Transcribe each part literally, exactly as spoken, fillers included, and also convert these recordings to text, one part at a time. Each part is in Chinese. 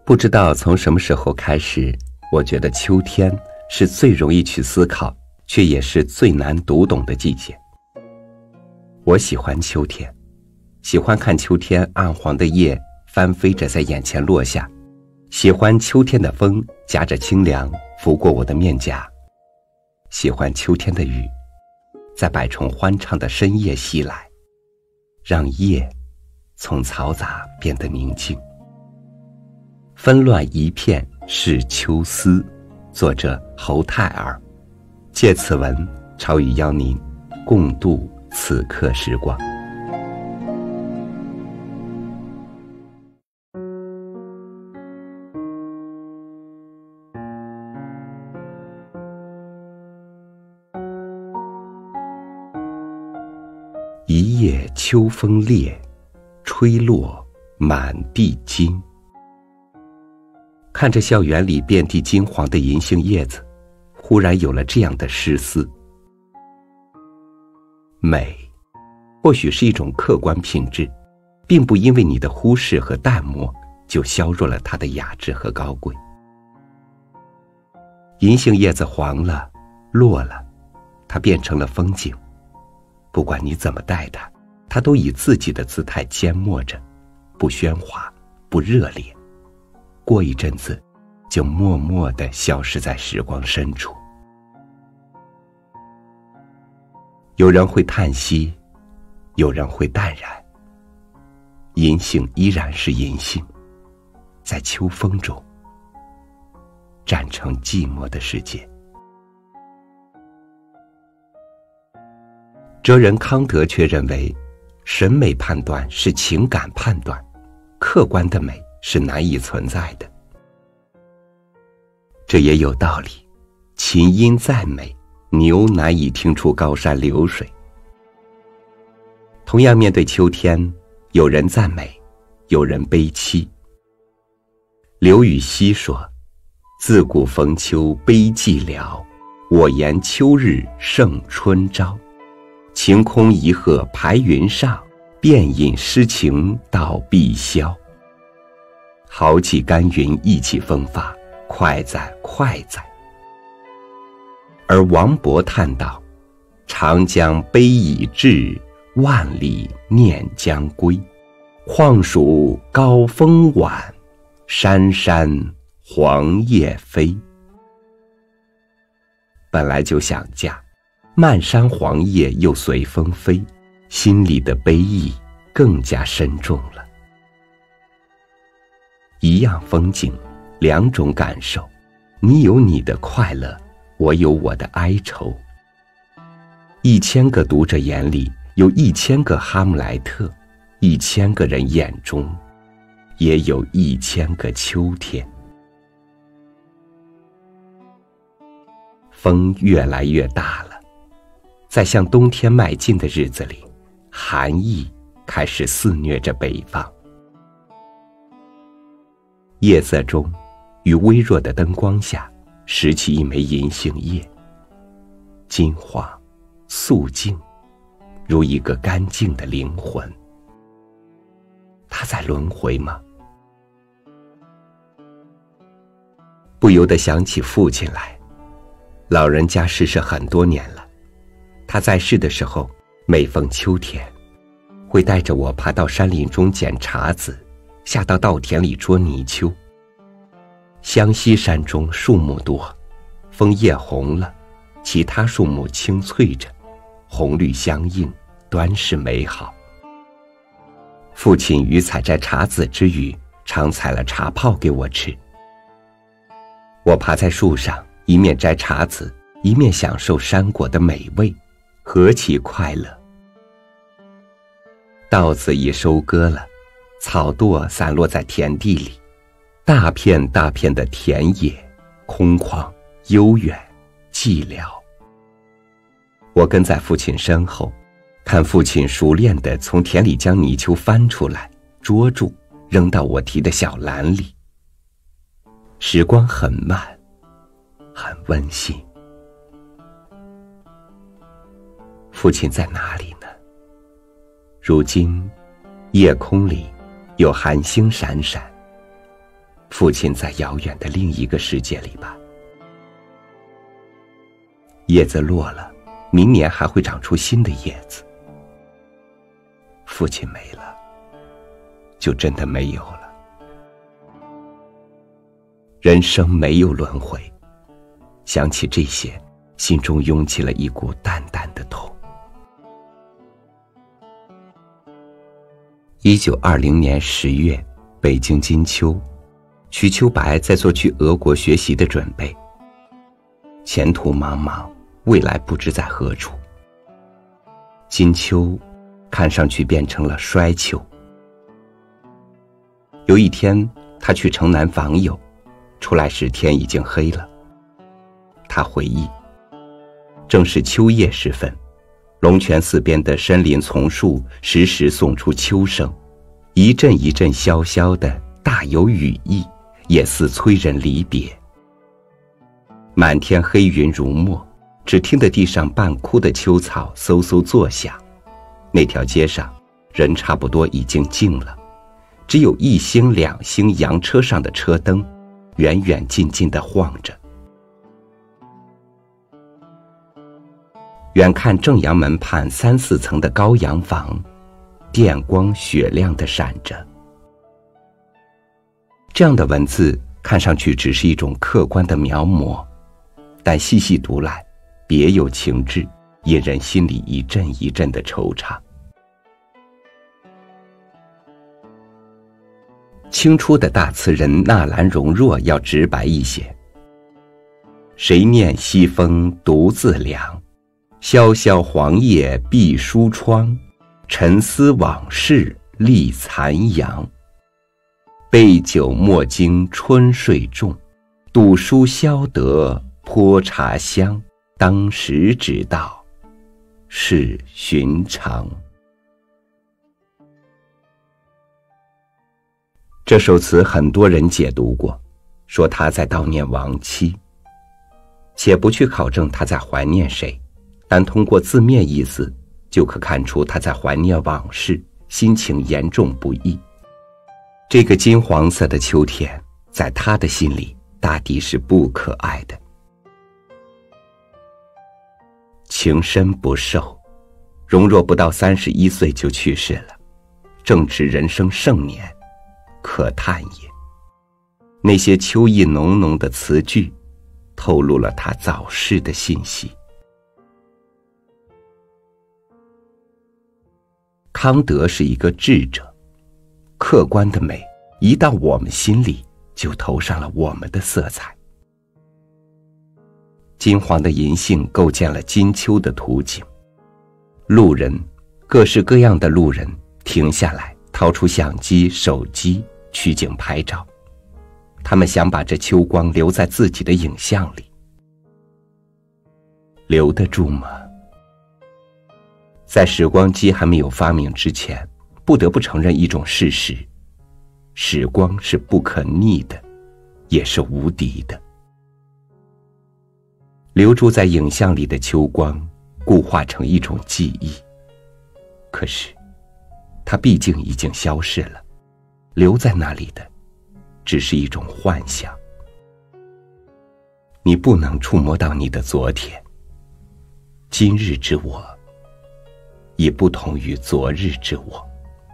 不知道从什么时候开始，我觉得秋天是最容易去思考，却也是最难读懂的季节。我喜欢秋天，喜欢看秋天暗黄的叶翻飞着在眼前落下，喜欢秋天的风夹着清凉拂过我的面颊，喜欢秋天的雨在百虫欢唱的深夜袭来，让夜从嘈杂变得宁静。纷乱一片是秋思，作者侯泰尔。借此文，朝雨邀您共度此刻时光。一夜秋风烈，吹落满地金。看着校园里遍地金黄的银杏叶子，忽然有了这样的诗思：美或许是一种客观品质，并不因为你的忽视和淡漠就削弱了它的雅致和高贵。银杏叶子黄了，落了，它变成了风景，不管你怎么待它，它都以自己的姿态缄默着，不喧哗，不热烈，过一阵子就默默地消失在时光深处。有人会叹息，有人会淡然，银杏依然是银杏，在秋风中站成寂寞的世界。哲人康德却认为，审美判断是情感判断，客观的美是难以存在的。这也有道理，琴音再美，牛难以听出高山流水。同样面对秋天，有人赞美，有人悲戚。刘禹锡说：自古逢秋悲寂寥，我言秋日胜春朝。晴空一鹤排云上，便引诗情到碧霄。豪气干云意气风发，快哉快哉。而王勃叹道：长江悲已滞，万里念将归。况属高风晚，山山黄叶飞。本来就想家，漫山黄叶又随风飞，心里的悲意更加深重了。一样风景，两种感受，你有你的快乐，我有我的哀愁。一千个读者眼里有一千个哈姆莱特，一千个人眼中也有一千个秋天。风越来越大了，在向冬天迈进的日子里，寒意开始肆虐着北方。夜色中，于微弱的灯光下，拾起一枚银杏叶，金黄素净，如一个干净的灵魂。它在轮回吗？不由得想起父亲来，老人家逝世很多年了。他在世的时候，每逢秋天，会带着我爬到山林中捡茶籽，下到稻田里捉泥鳅。湘西山中树木多，枫叶红了，其他树木青翠着，红绿相映，端是美好。父亲于采摘茶籽之余，常采了茶泡给我吃。我爬在树上，一面摘茶籽，一面享受山果的美味，何其快乐！稻子已收割了，草垛散落在田地里，大片大片的田野，空旷、悠远、寂寥。我跟在父亲身后，看父亲熟练地从田里将泥鳅翻出来，捉住，扔到我提的小篮里。时光很慢，很温馨。父亲在哪里呢？如今夜空里有寒星闪闪， 父亲在遥远的另一个世界里吧。叶子落了，明年还会长出新的叶子。父亲没了，就真的没有了。人生没有轮回，想起这些，心中涌起了一股淡淡的痛。一九二零年十月，北京金秋，瞿秋白在做去俄国学习的准备。前途茫茫，未来不知在何处。金秋看上去变成了衰秋。有一天，他去城南访友，出来时天已经黑了。他回忆，正是秋夜时分，龙泉寺边的深林丛树时时送出秋声，一阵一阵萧萧的，大有语意，也似催人离别。满天黑云如墨，只听得地上半枯的秋草嗖嗖作响。那条街上人差不多已经静了，只有一星两星洋车上的车灯远远近近地晃着。远看正阳门畔三四层的高洋房，电光雪亮地闪着。这样的文字看上去只是一种客观的描摹，但细细读来，别有情致，引人心里一阵一阵的惆怅。清初的大词人纳兰容若要直白一些：谁念西风独自凉，萧萧黄叶闭疏窗，沉思往事立残阳。杯酒莫惊春睡重，赌书消得泼茶香。当时只道是寻常。这首词很多人解读过，说他在悼念亡妻，且不去考证他在怀念谁，单通过字面意思就可看出他在怀念往事，心情严重不易。这个金黄色的秋天，在他的心里大抵是不可爱的。情深不寿，容若不到三十一岁就去世了，正值人生盛年，可叹也。那些秋意浓浓的词句，透露了他早逝的信息。康德是一个智者，客观的美一到我们心里，就投上了我们的色彩。金黄的银杏构建了金秋的图景，路人，各式各样的路人停下来，掏出相机、手机取景拍照，他们想把这秋光留在自己的影像里。留得住吗？在时光机还没有发明之前，不得不承认一种事实：时光是不可逆的，也是无敌的。留住在影像里的秋光，固化成一种记忆，可是它毕竟已经消逝了，留在那里的只是一种幻想。你不能触摸到你的昨天，今日之我也不同于昨日之我。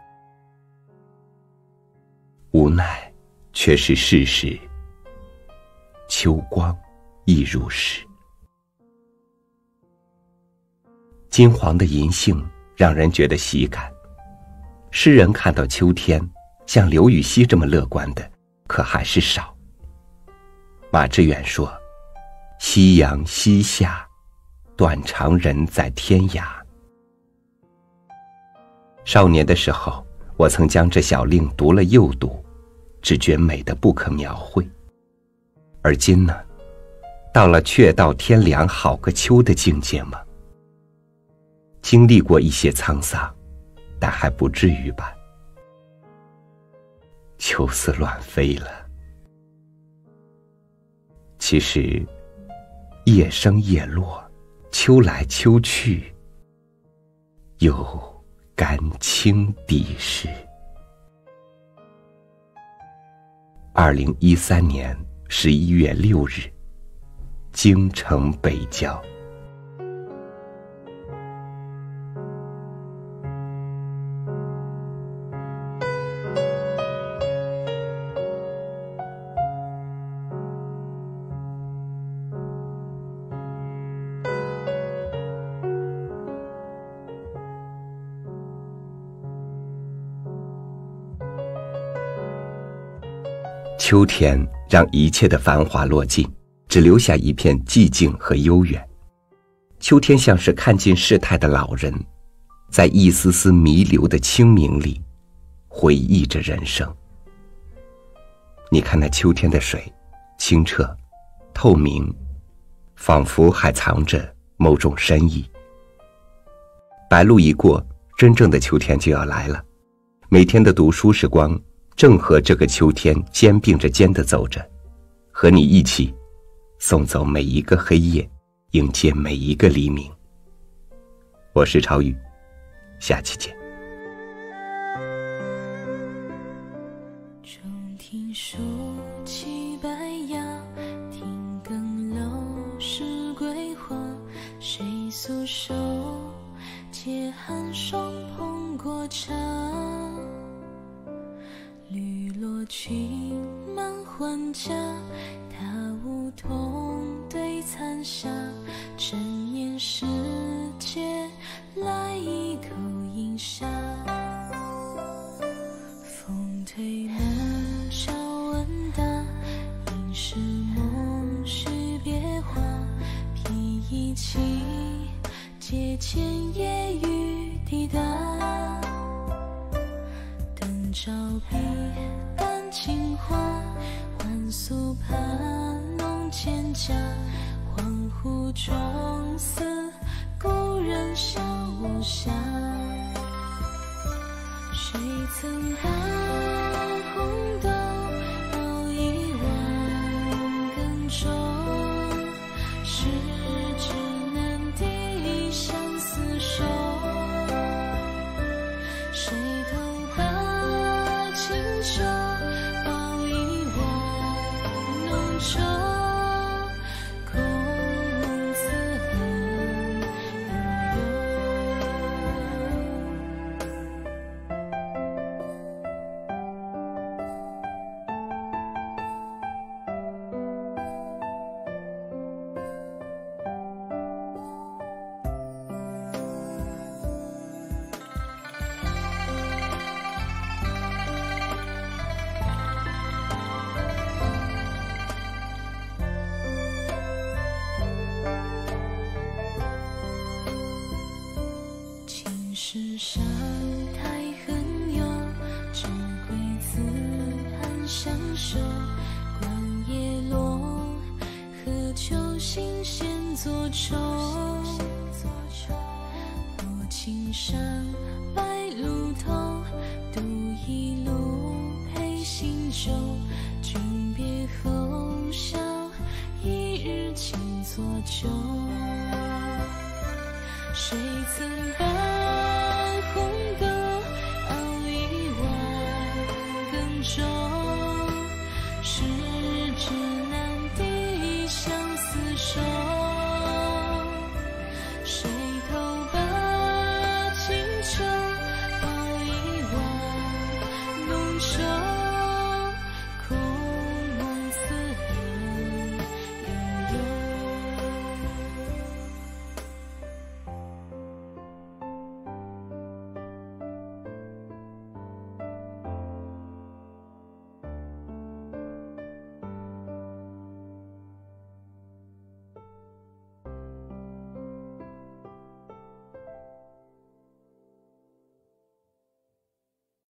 无奈却是事实，秋光亦如是。金黄的银杏让人觉得喜感，诗人看到秋天像刘禹锡这么乐观的可还是少。马致远说：夕阳西下，断肠人在天涯。少年的时候，我曾将这小令读了又读，只觉美得不可描绘。而今呢，到了却道天凉好个秋的境界吗？经历过一些沧桑，但还不至于吧。秋丝乱飞了。其实夜升夜落，秋来秋去，又甘清敌事。 二零一三年十一月六日，京城北郊。秋天让一切的繁华落尽，只留下一片寂静和悠远。秋天像是看尽世态的老人，在一丝丝弥留的清明里回忆着人生。你看那秋天的水，清澈透明，仿佛还藏着某种深意。白露一过，真正的秋天就要来了。每天的读书时光正和这个秋天肩并着肩地走着，和你一起送走每一个黑夜，迎接每一个黎明。我是超宇，下期见。 中庭树栖白杨，庭更楼是桂花，谁素手借寒霜捧过茶，绿罗裙满还家，他梧桐对残霞，陈年世界来一口饮下，风推门朝问答，应是梦许别花，披一起借千夜雨滴答，灯照笔淡青花，换素盘弄蒹葭，恍惚中思故人笑无暇，谁曾把红豆熬一碗羹中，十指难抵相思手，谁偷把清酒熬一碗浓粥，空自恨世上太恨忧，只归自安相守。观叶落，何求心弦作愁。我青山白露头，独一路陪行舟。君别后，笑一日尽作酒。谁曾把红豆熬一碗羹中，是